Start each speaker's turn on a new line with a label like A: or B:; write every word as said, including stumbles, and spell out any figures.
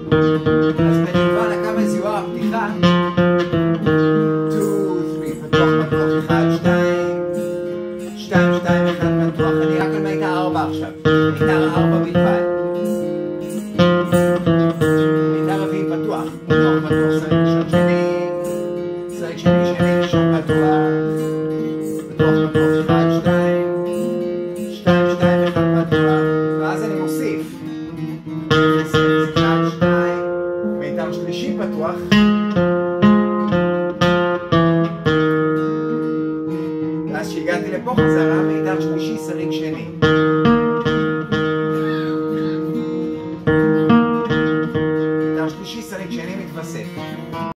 A: אז בניבה לכמה זיהוי הפתיחה שתיים, שלוש, פתוח, פתוח, אחת, שתיים שתיים, שתיים, אחת, פתוח. אני רק על מיתר ארבע עכשיו, מיתר ארבע בלבד. מיתר רביעי פתוח, פתוח, פתוח, סרק ראשון שני, סרק שני, שני, ראשון פתוח, פתוח, פתוח, אחת, שתיים שתיים, שתיים, אחת, פתוח. ואז אני מוסיף אחד, שתיים, מיתר שלישי פתוח, ואז שהגעתי לפה חזרה מיתר שלישי, סריג שני.